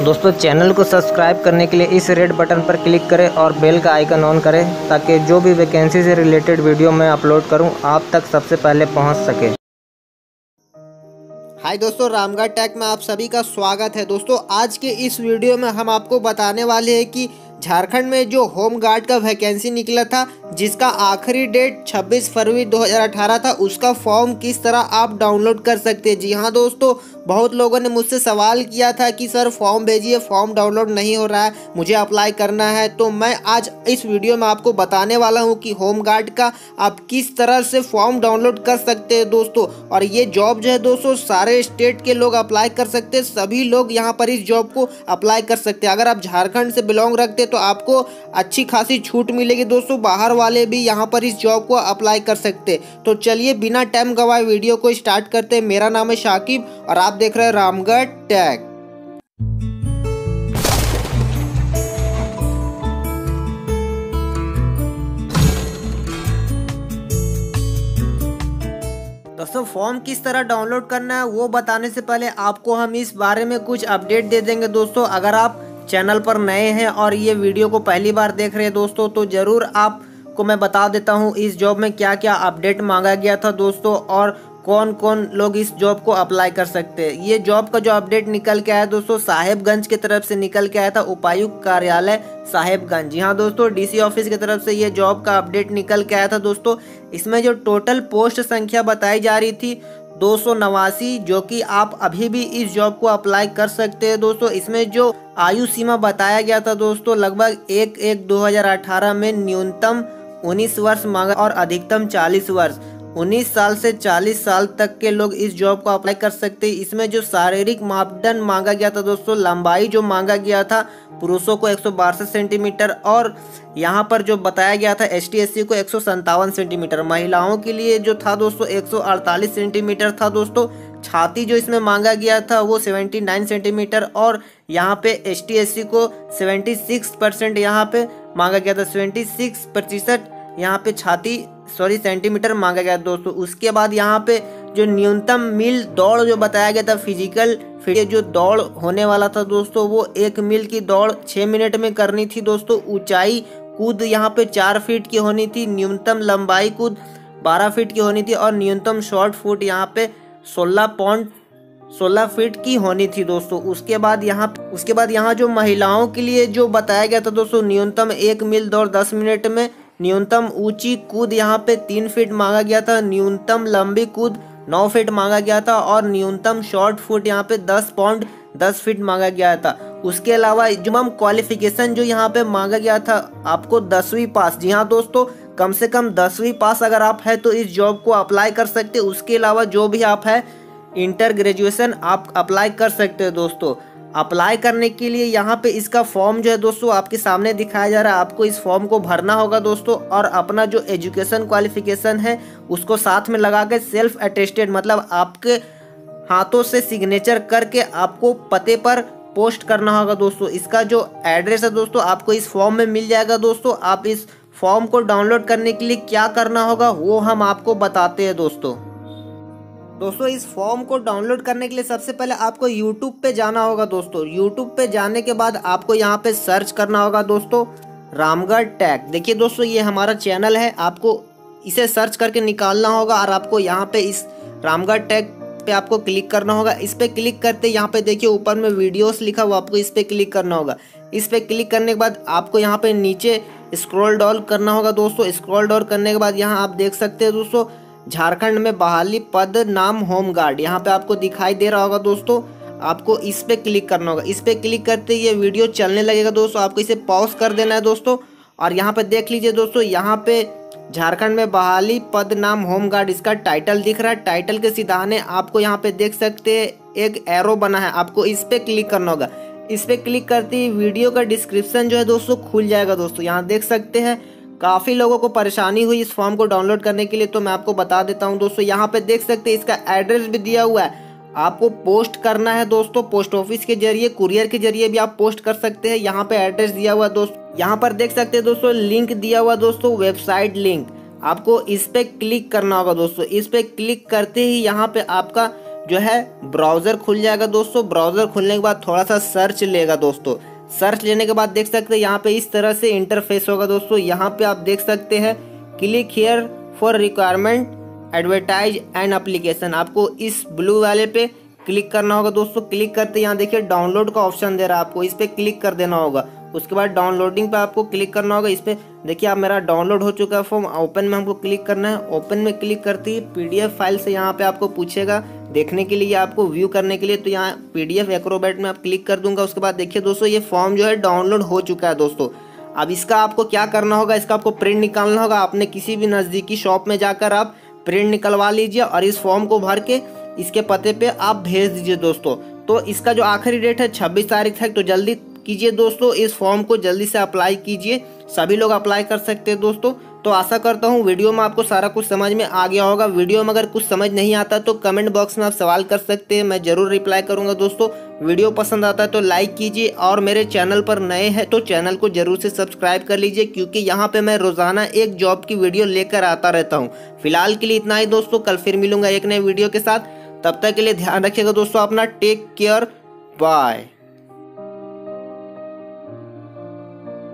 दोस्तों चैनल को सब्सक्राइब करने के लिए इस रेड बटन पर क्लिक करें और बेल का आइकन ऑन करें ताकि जो भी वैकेंसी से रिलेटेड वीडियो मैं अपलोड करूं आप तक सबसे पहले पहुंच सके। हाय दोस्तों, रामगढ़ टेक में आप सभी का स्वागत है। दोस्तों आज के इस वीडियो में हम आपको बताने वाले हैं कि झारखंड में जो होम गार्ड का वैकेंसी निकला था जिसका आखिरी डेट 26 फरवरी 2018 था, उसका फॉर्म किस तरह आप डाउनलोड कर सकते हैं। जी हाँ दोस्तों, बहुत लोगों ने मुझसे सवाल किया था कि सर फॉर्म भेजिए, फॉर्म डाउनलोड नहीं हो रहा है, मुझे अप्लाई करना है। तो मैं आज इस वीडियो में आपको बताने वाला हूं कि होम गार्ड का आप किस तरह से फॉर्म डाउनलोड कर सकते हैं दोस्तों। और ये जॉब जो है दोस्तों सारे स्टेट के लोग अप्लाई कर सकते हैं, सभी लोग यहाँ पर इस जॉब को अप्लाई कर सकते हैं। अगर आप झारखंड से बिलोंग रखते हैं तो आपको अच्छी खासी छूट मिलेगी दोस्तों, बाहर वाले भी यहाँ पर इस जॉब को अप्लाई कर सकते हैं। तो चलिए बिना टाइम गवाए वीडियो को स्टार्ट करते हैं। मेरा नाम है शाकिब और आप देख रहे हैं रामगढ़ टेक। दोस्तों फॉर्म किस तरह डाउनलोड करना है वो बताने से पहले आपको हम इस बारे में कुछ अपडेट दे देंगे दोस्तों। अगर आप चैनल पर नए हैं और ये वीडियो को पहली बार देख रहे हैं दोस्तों तो ज़रूर आपको मैं बता देता हूँ इस जॉब में क्या क्या अपडेट मांगा गया था दोस्तों और कौन कौन लोग इस जॉब को अप्लाई कर सकते हैं। ये जॉब का जो अपडेट निकल के आया दोस्तों साहेबगंज की तरफ से निकल के आया था, उपायुक्त कार्यालय साहेबगंज। जी हाँ दोस्तों, डीसी ऑफिस की तरफ से ये जॉब का अपडेट निकल के आया था दोस्तों। इसमें जो टोटल पोस्ट संख्या बताई जा रही थी 289, जो कि आप अभी भी इस जॉब को अप्लाई कर सकते हैं दोस्तों। इसमें जो आयु सीमा बताया गया था दोस्तों लगभग 1/1/2018 में न्यूनतम 19 वर्ष मांगा और अधिकतम 40 वर्ष। 19 साल से 40 साल तक के लोग इस जॉब को अप्लाई कर सकते हैं। इसमें जो शारीरिक मापदंड मांगा गया था दोस्तों, लंबाई जो मांगा गया था पुरुषों को 162 सेंटीमीटर और यहाँ पर जो बताया गया था ST SC को 157 सेंटीमीटर। महिलाओं के लिए जो था दोस्तों 148 सेंटीमीटर था दोस्तों। छाती जो इसमें मांगा गया था वो 79 सेंटीमीटर और यहाँ पे ST SC को 76% यहाँ पे मांगा गया था, 76% यहाँ पे सेंटीमीटर मांगा गया दोस्तों। उसके बाद यहाँ पे जो न्यूनतम मील दौड़ जो बताया गया था फिजिकल जो दौड़ होने वाला था दोस्तों वो 1 मील की दौड़ 6 मिनट में करनी थी दोस्तों। ऊंचाई कूद यहाँ पे 4 फीट की होनी थी, न्यूनतम लंबाई कूद 12 फीट की होनी थी और न्यूनतम शॉर्ट फुट यहाँ पे 16 फीट की होनी थी दोस्तों। उसके बाद यहाँ जो महिलाओं के लिए जो बताया गया था दोस्तों न्यूनतम 1 मील दौड़ 10 मिनट में, न्यूनतम ऊंची कूद यहाँ पे 3 फीट मांगा गया था, न्यूनतम लंबी कूद 9 फीट मांगा गया था और न्यूनतम शॉर्ट फुट यहाँ पे 10 फीट मांगा गया था। उसके अलावा मिनिमम क्वालिफिकेशन जो यहाँ पे मांगा गया था आपको 10वीं पास। जी हाँ दोस्तों, कम से कम 10वीं पास अगर आप है तो इस जॉब को अप्लाई कर सकते हैं। उसके अलावा जो भी आप है इंटर ग्रेजुएशन आप अप्लाई कर सकते हैं दोस्तों। अप्लाई करने के लिए यहाँ पे इसका फॉर्म जो है दोस्तों आपके सामने दिखाया जा रहा है। आपको इस फॉर्म को भरना होगा दोस्तों और अपना जो एजुकेशन क्वालिफिकेशन है उसको साथ में लगा के सेल्फ अटेस्टेड मतलब आपके हाथों से सिग्नेचर करके आपको पते पर पोस्ट करना होगा दोस्तों। इसका जो एड्रेस है दोस्तों आपको इस फॉर्म में मिल जाएगा दोस्तों। आप इस फॉर्म को डाउनलोड करने के लिए क्या करना होगा वो हम आपको बताते हैं दोस्तों। इस फॉर्म को डाउनलोड करने के लिए सबसे पहले आपको YouTube पे जाना होगा दोस्तों। YouTube पे जाने के बाद आपको यहाँ पे सर्च करना होगा दोस्तों रामगढ़ टेक। देखिए दोस्तों ये हमारा चैनल है, आपको इसे सर्च करके निकालना होगा और आपको यहाँ पे इस रामगढ़ टेक पे आपको क्लिक करना होगा। इस पे क्लिक करते यहाँ पे देखिए ऊपर में वीडियोस लिखा हुआ, आपको इस पे क्लिक करना होगा। इस पे क्लिक करने के बाद आपको यहाँ पे नीचे स्क्रॉल डाउन करना होगा दोस्तों। स्क्रॉल डाउन करने के बाद यहाँ आप देख सकते हैं दोस्तों झारखंड में बहाली पद नाम होम गार्ड यहाँ पे आपको दिखाई दे रहा होगा दोस्तों। आपको इस पे क्लिक करना होगा। इस पे क्लिक करते ये वीडियो चलने लगेगा दोस्तों, आपको इसे पॉज कर देना है दोस्तों। और यहाँ पे देख लीजिए दोस्तों, यहाँ पे झारखंड में बहाली पद नाम होम गार्ड इसका टाइटल दिख रहा है। टाइटल के सीधाने आपको यहाँ पे देख सकते हैं एक एरो बना है, आपको इस पे क्लिक करना होगा। इस पे क्लिक करते ही वीडियो का डिस्क्रिप्शन जो है दोस्तों खुल जाएगा दोस्तों। यहाँ देख सकते हैं काफ़ी लोगों को परेशानी हुई इस फॉर्म को डाउनलोड करने के लिए, तो मैं आपको बता देता हूं दोस्तों। यहाँ पे देख सकते हैं इसका एड्रेस भी दिया हुआ है, आपको पोस्ट करना है दोस्तों। पोस्ट ऑफिस के जरिए, कुरियर के जरिए भी आप पोस्ट कर सकते हैं। यहाँ पे एड्रेस दिया हुआ दोस्तों, यहाँ पर देख सकते हैं दोस्तों लिंक दिया हुआ दोस्तों, वेबसाइट लिंक। आपको इस पे क्लिक करना होगा दोस्तों। इस पे क्लिक करते ही यहाँ पे आपका जो है ब्राउज़र खुल जाएगा दोस्तों। ब्राउज़र खुलने के बाद थोड़ा सा सर्च लेगा दोस्तों। सर्च लेने के बाद देख सकते हैं यहाँ पे इस तरह से इंटरफेस होगा दोस्तों। यहाँ पे आप देख सकते हैं click here for requirement advertise and application, आपको इस ब्लू वाले पे क्लिक करना होगा दोस्तों। क्लिक करते यहाँ देखिए डाउनलोड का ऑप्शन दे रहा है, आपको इस पर क्लिक कर देना होगा। उसके बाद डाउनलोडिंग पे आपको क्लिक करना होगा। इस पर देखिए आप मेरा डाउनलोड हो चुका है फॉर्म। ओपन में हमको क्लिक करना है। ओपन में क्लिक करते ही PDF फाइल से यहाँ पे आपको पूछेगा देखने के लिए, आपको व्यू करने के लिए, तो यहाँ PDF एक्रोबैट में आप क्लिक कर दूंगा। उसके बाद देखिए दोस्तों ये फॉर्म जो है डाउनलोड हो चुका है दोस्तों। अब इसका आपको क्या करना होगा, इसका आपको प्रिंट निकालना होगा। आपने किसी भी नज़दीकी शॉप में जाकर आप प्रिंट निकलवा लीजिए और इस फॉर्म को भर के इसके पते पे आप भेज दीजिए दोस्तों। तो इसका जो आखिरी डेट है 26 तारीख तक, तो जल्दी कीजिए दोस्तों, इस फॉर्म को जल्दी से अप्लाई कीजिए। सभी लोग अप्लाई कर सकते हैं दोस्तों। तो आशा करता हूँ वीडियो में आपको सारा कुछ समझ में आ गया होगा। वीडियो में अगर कुछ समझ नहीं आता तो कमेंट बॉक्स में आप सवाल कर सकते हैं, मैं ज़रूर रिप्लाई करूँगा दोस्तों। वीडियो पसंद आता है तो लाइक कीजिए और मेरे चैनल पर नए हैं तो चैनल को जरूर से सब्सक्राइब कर लीजिए, क्योंकि यहाँ पे मैं रोज़ाना एक जॉब की वीडियो लेकर आता रहता हूँ। फिलहाल के लिए इतना ही दोस्तों, कल फिर मिलूंगा एक नए वीडियो के साथ। तब तक के लिए ध्यान रखिएगा दोस्तों अपना। Take care, bye.